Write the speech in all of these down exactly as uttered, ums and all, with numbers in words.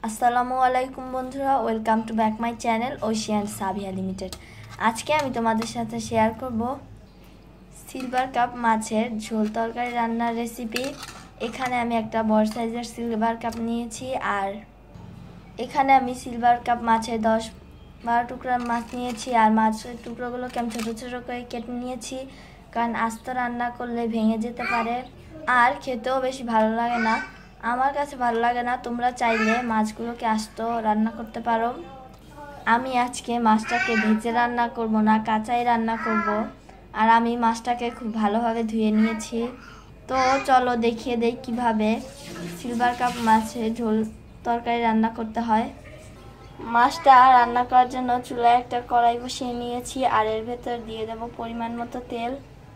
আসসালামু আলাইকুম বন্ধুরা, welcome to back my channel Oishi and Sabiya limited. আজকে আমি তোমাদের সাথে শেয়ার করব সিলভার কাপ মাছের ঝোল তরকারি রান্নার রেসিপি। এখানে আমি একটা বড় সাইজের সিলভার কাপ নিয়েছি, আর এখানে আমি সিলভার কাপ মাছের দশ বারো টুকরা মাছ নিয়েছি, আর মাছের টুকরোগুলোকে আমি ছোটো ছোটো করে কেটে নিয়েছি, কারণ আস্ত রান্না করলে ভেঙে যেতে পারে আর খেতেও বেশি ভালো লাগে না। আমার কাছে ভালো লাগে না, তোমরা চাইলে মাছগুলোকে আস্ত রান্না করতে পারো। আমি আজকে মাছটাকে ভেজে রান্না করব না, কাঁচাই রান্না করব। আর আমি মাছটাকে খুব ভালোভাবে ধুয়ে নিয়েছি। তো চলো দেখিয়ে দেই কিভাবে সিলভার কাপ মাছের ঝোল তরকারি রান্না করতে হয়। মাছটা রান্না করার জন্য চুলায় একটা কড়াই বসিয়ে নিয়েছি, আর এর ভেতর দিয়ে দেব পরিমাণ মতো তেল।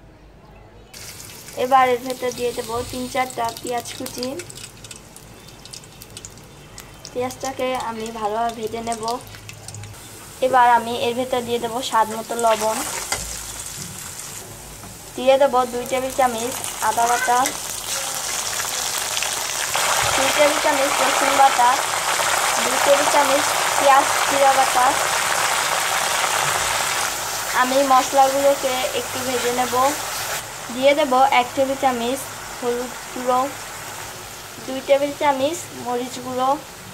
এবার এর ভেতর দিয়ে দেবো তিন চারটা পেঁয়াজ কুচি। পেঁয়াজটাকে আমি ভালোভাবে ভেজে নেব। এবার আমি এর ভেতর দিয়ে দেবো স্বাদ মতো লবণ, দিয়ে দেবো দুই টেবিল চামচ আদা বাটা, দুই টেবিল চামচ রসুন বাটা, দুই টেবিল চামচ পেঁয়াজ জিরা বাটা। আমি মশলাগুলোকে একটু ভেজে নেব। দিয়ে দেব এক টেবিল চামচ হলুদ গুঁড়ো, দুই টেবিল চামচ মরিচ গুঁড়ো।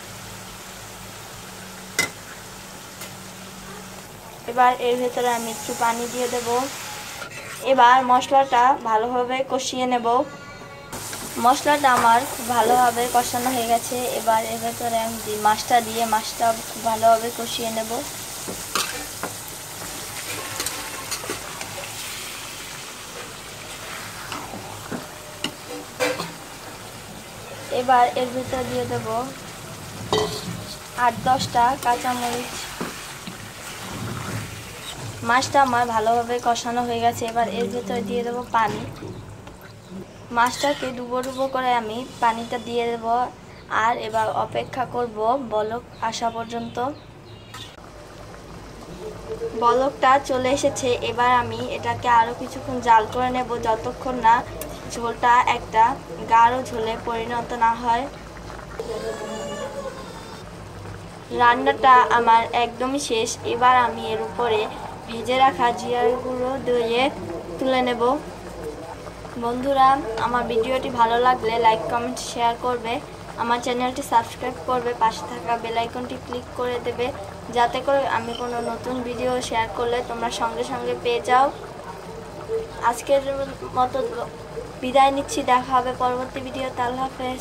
এবার এর ভেতরে আমি একটু পানি দিয়ে দেব। এবার মশলাটা ভালোভাবে কষিয়ে নেব। মশলাটা আমার খুব ভালোভাবে কষানো হয়ে গেছে। এবার এর ভেতরে আমি মাছটা দিয়ে মাছটা খুব ভালোভাবে কষিয়ে নেব। এবার এর ভেতর দিয়ে দেব আট দশটা কাঁচামরিচ। মাছটা আমার ভালোভাবে কষানো হয়ে গেছে। এবার এর ভেতরে দিয়ে দেবো পানি। মাছটাকে ডুবো ডুবো করে আমি পানিটা দিয়ে দেব, আর এবার অপেক্ষা করব বলক আসা পর্যন্ত। বলকটা চলে এসেছে। এবার আমি এটাকে আরও কিছুক্ষণ জাল করে নেব, যতক্ষণ না ঝোলটা একটা গাঢ় ঝোলে পরিণত না হয়। রান্নাটা আমার একদমই শেষ। এবার আমি এর উপরে ভেজে রাখা জিরার গুঁড়ো দিয়ে তুলে নেব। বন্ধুরা, আমার ভিডিওটি ভালো লাগলে লাইক কমেন্ট শেয়ার করবে, আমার চ্যানেলটি সাবস্ক্রাইব করবে, পাশে থাকা বেল আইকনটি ক্লিক করে দেবে, যাতে করে আমি কোনো নতুন ভিডিও শেয়ার করলে তোমরা সঙ্গে সঙ্গে পেয়ে যাও। আজকের মতো বিদায় নিচ্ছি, দেখা হবে পরবর্তী ভিডিওতে। আল্লাহ হাফেজ।